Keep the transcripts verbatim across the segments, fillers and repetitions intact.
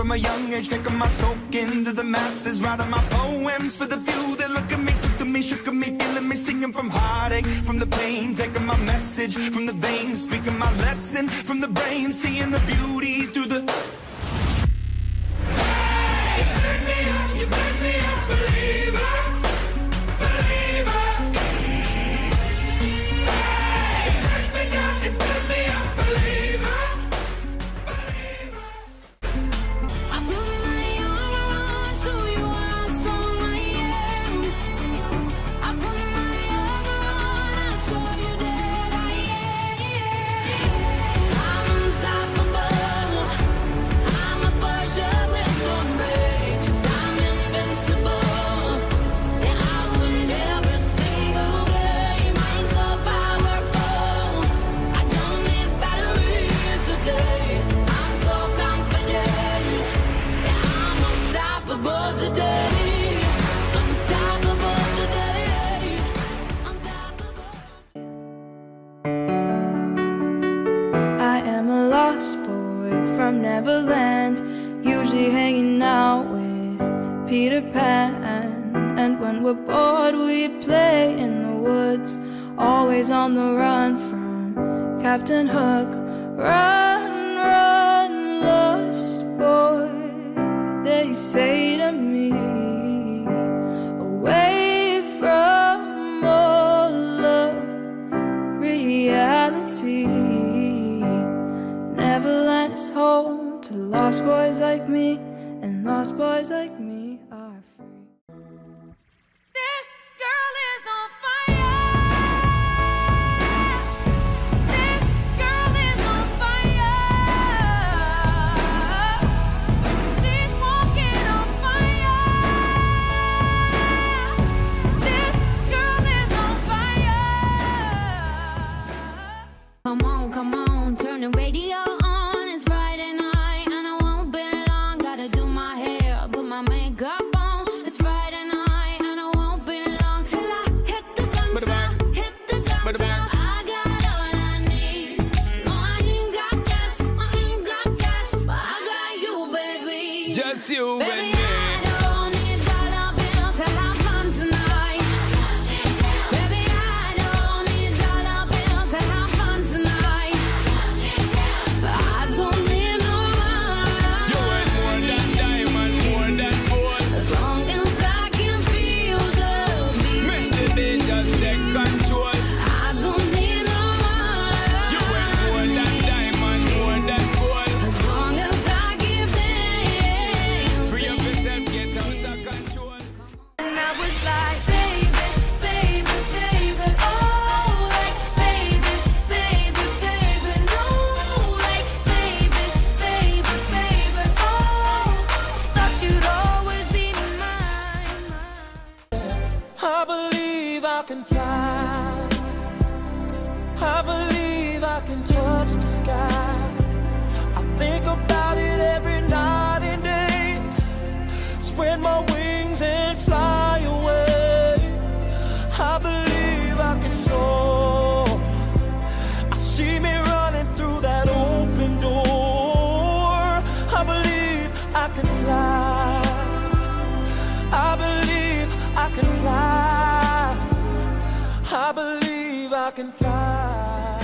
from a young age, taking my soak into the masses, writing my poems for the few that look at me, took to me, shook at me, feeling me, singing from heartache, from the pain, taking my message from the veins, speaking my lesson from the brain, seeing the beauty through the... Hey, you burn me up, you burn me up, believer, believer. Hey, you burn me down, you burn me up, believer, believer. I put my armor on, so you are strong I am. I put my armor on, I show you that I am. I'm unstoppable. I'm a Persia with no brakes. I'm invincible. Yeah, I win every single game. I'm so powerful. I don't need batteries today. I'm so confident. Yeah, I'm unstoppable today. Unstoppable today. Unstoppable. I am a lost boy from Neverland, usually hanging out with Peter Pan. And when we're bored, we play in the woods, always on the run from Captain Hook. Run, run, lost boy, they say to me, away from all of reality. Neverland is home to lost boys like me, and lost boys like me are free. This girl is on fire. This girl is on fire. She's walking on fire. This girl is on fire. Come on, come on, turn the radio on. It's Friday night and I won't be long. Gotta do my hair, put my makeup on. It's Friday night and I won't be long till I hit the guns now, hit the guns now. I got all I need. No, I ain't got cash, I ain't got cash, but I got you, baby. Just you and Baby, me. I don't need dollar bills to have fun tonight. Baby, I don't need dollar bills to have fun tonight. But I don't need no You ain't more money. than diamond, more than gold. As long as I can feel the Make beat. the beat just take control. I don't need no You ain't more money. than diamond, more than gold. As long as I give Free up dancing. yourself, get out of control. And I was like, baby, baby, baby, oh, like, baby, baby, baby, no, like, baby, baby, baby, oh, thought you'd always be mine, mine. I believe I can fly. I believe I can touch the sky. I think about it every night and day. Spread my wings and fly away. I believe I can soar. I see me running through that open door. I believe I can fly. I believe I can fly. I believe I can fly.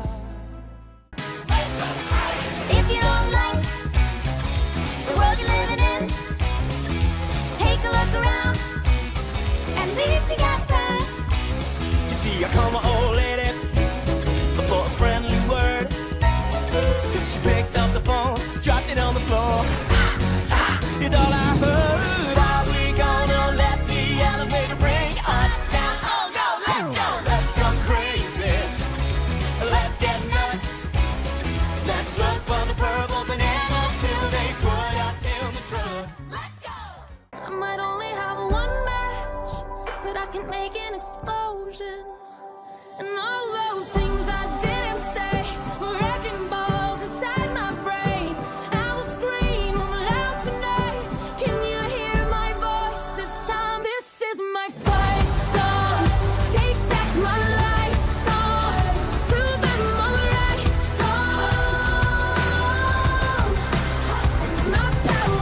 If you don't like the world you're living in, take a look around and leave what you got first. You see, I call my old lady for a friendly word. She picked up the phone, dropped it on the floor. Ah, ah, it's all I heard. Are we gonna let the elevator bring us down? Oh no, let's go, let's go crazy. Let's get nuts. Let's look for the purple banana till they put us in the truck. Let's go. I might only have one match, but I can make an explosion. And all those things I didn't say were wrecking balls inside my brain. I will scream loud tonight. Can you hear my voice this time? This is my fight song. Take back my life song. Prove I'm alright song. My power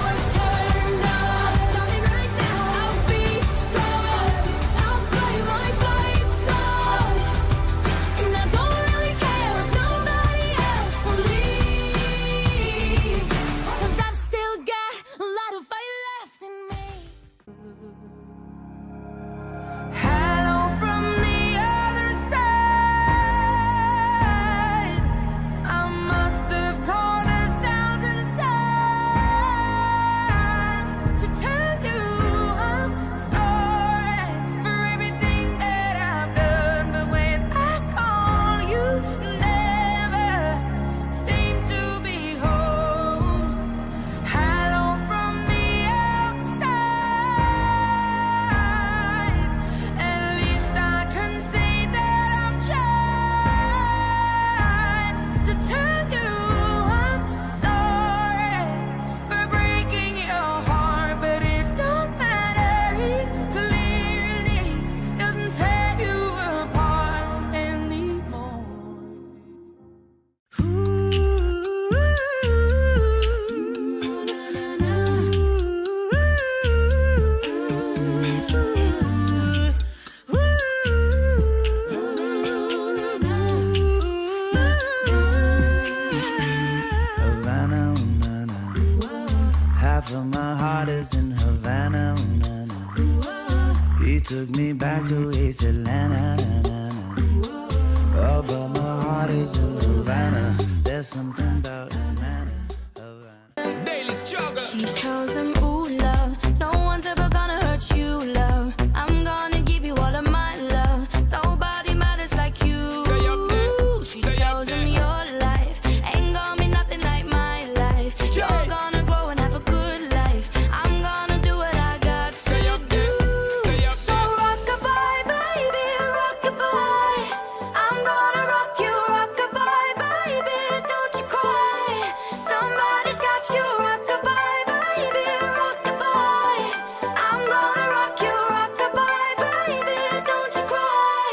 Havana, na, na. He took me back to East Atlanta, na, na, na. Oh, but my heart is in Havana. There's something about his manners. Havana. Daily struggle. She tells him, ooh, love, no one's ever gonna hurt you, love. I'm gonna give you all of my love. Nobody matters like you. Stay up there. She Stay tells up him there. your life ain't gonna be nothing like my life. You're gonna grow and have a good life. I'm gonna do what I got to Stay up there. do. Stay up So there. rock-a-bye, baby, rock-a-bye. I'm gonna rock you, rock-a-bye, baby, don't you cry. Somebody's got you, rock-a-bye, baby, rock-a-bye. I'm gonna rock you, rock-a-bye, baby, don't you cry.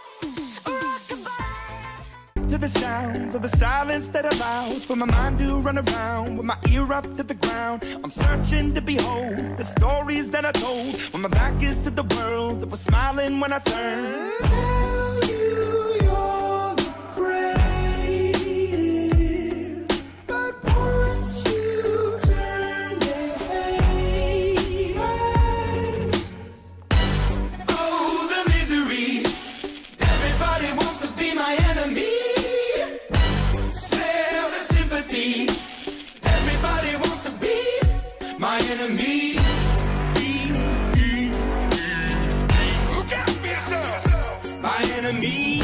Rock-a-bye. To the sounds of the silence that allows for my mind to run around with my ear up to the ground. I'm searching to behold the stories that I told when my back is to the world that was smiling when I turned. Tell you you're the greatest, but once you turn, they hate us. Oh, the misery. Everybody wants to be my enemy. Smell the sympathy. Everybody wants to be my enemy. Look out for yourself. My enemy.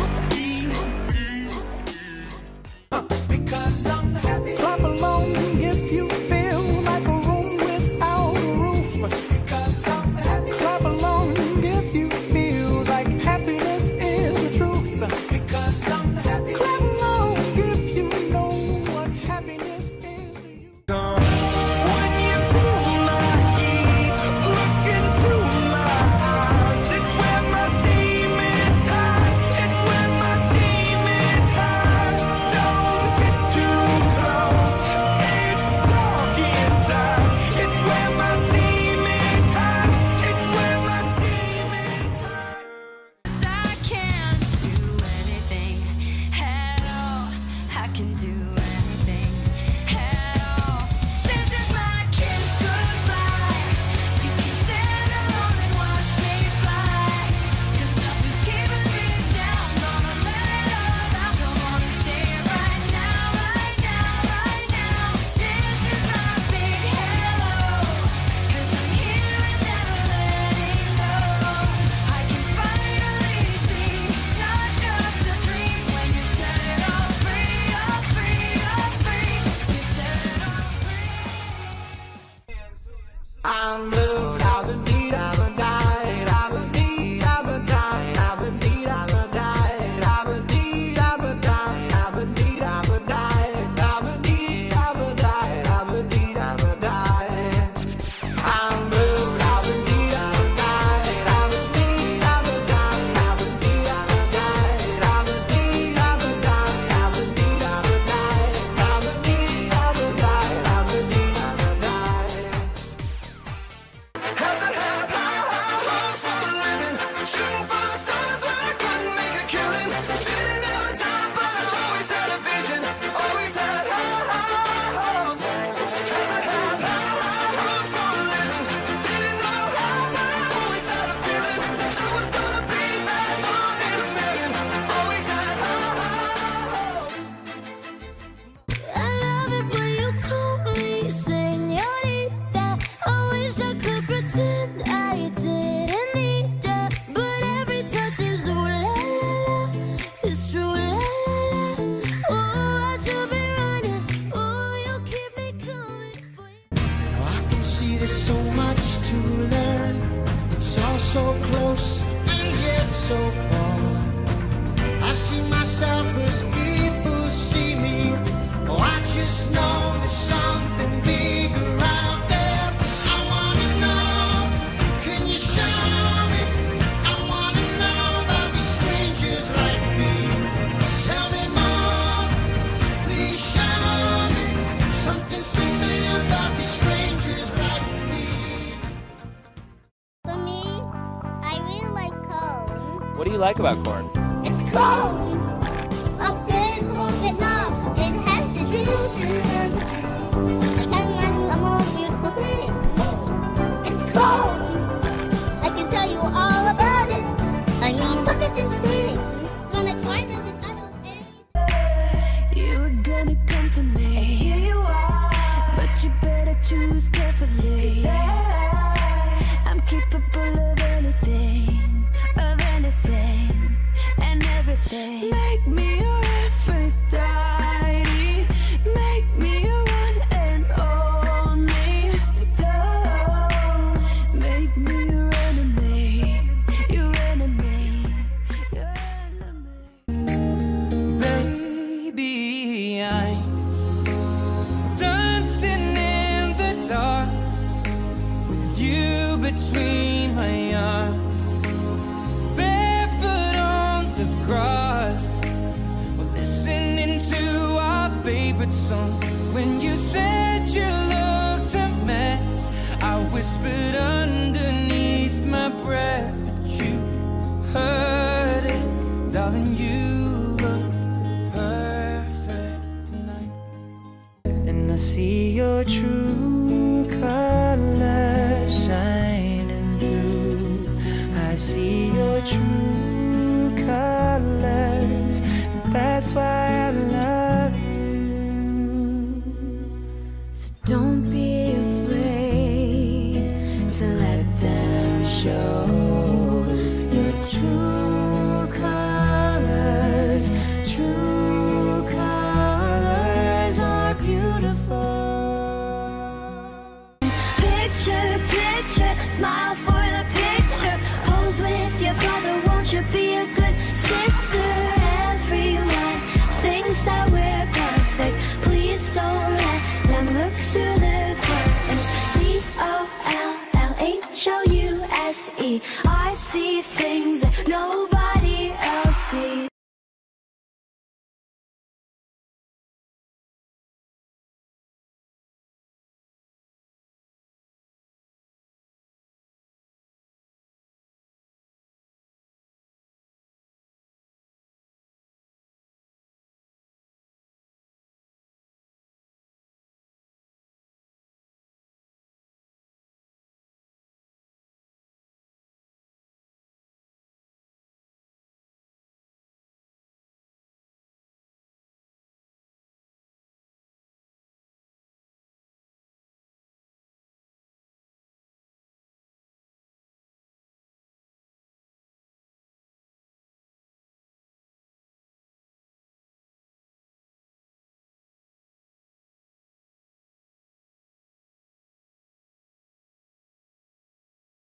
Because I'm happy. Clap along if you feel like a room without a roof. Because I'm happy. Clap along if you feel like happiness is the truth. Because I'm happy. Clap along if you know what happiness is to you. When you feel my heat, look into my eyes. It's where my demons hide. It's where my demons hide. Don't get too close. It's dark inside. It's where my demons hide. It's where my demons hide. I can't do anything at all. I can do anything at all. This is my kiss goodbye. You can stand alone and watch me fly. 'Cause nothing's keeping me down. Gonna let it all out. Don't wanna stay right now, right now, right now. This is my big hello. 'Cause I'm here and never letting go. I can finally see it's not just a dream when you set it all free, all free, all free. You set it all free. I'm blue, I've been need, I've been died, I've been need, I've been died, I've been need, I've been died, I've been need, I've been died, I've been need, I've been died, I've been need, I've been died, I've been need, I've been died. I'm blue, I've been need, I've been died, I've been need, I've been died, I've been need, I've been died, I've been need, I've been died, I've been need, I've been died, I've been need, I've been died, I've been need, I've been died. Had to have high, high hopes for a living. Shooting for the stars when I couldn't make a killing. Didn't have a time, but I always had a vision. Always had high, high hopes. Had to have high, high hopes for a living. Didn't know how, but I always had a feeling. I was gonna be that one in a million. Always had high, high hopes. I love it when you call me señorita. I wish I could pretend I didn't need ya, but every touch is ooh la la la. It's true la la la. Oh, I should be running. Oh, you keep me coming for you. I can see there's so much to learn. It's all so close and yet so far. I see myself as people see me. Oh, I just know there's something bigger out there. I wanna know, can you show me? I wanna know about these strangers like me. Tell me more, please show me. Something's familiar about these strangers like me. For me, I really like corn. What do you like about corn? It's corn! A big corn that knobs. It has the juice. I can't imagine a more beautiful thing. phone. I can tell you all about it. I mean, look at this thing. I'm excited that I don't pay. You were gonna come to me, and here you are. But you better choose carefully. 'Cause I, I'm capable of anything, of anything, and everything. Make me your Aphrodite. Make me your one and only. Don't make me your enemy, your enemy, your enemy. Baby, I'm dancing in the dark with you between my arms, barefoot on the grass. We're listening to our favorite song. When you said you looked a mess, I whispered underneath my breath, but you heard it, darling. You look perfect tonight. And I see your true colors shining through. I see your true colors. That's why I love you. So don't be afraid to let them show your true colors. True colors are beautiful. Picture, picture, smile for the picture. Pose with your brother, won't you be a good sister? Everyone thinks that we're perfect. Please don't let them look through the curtains. D O L L H O U S E. I see things that nobody else sees.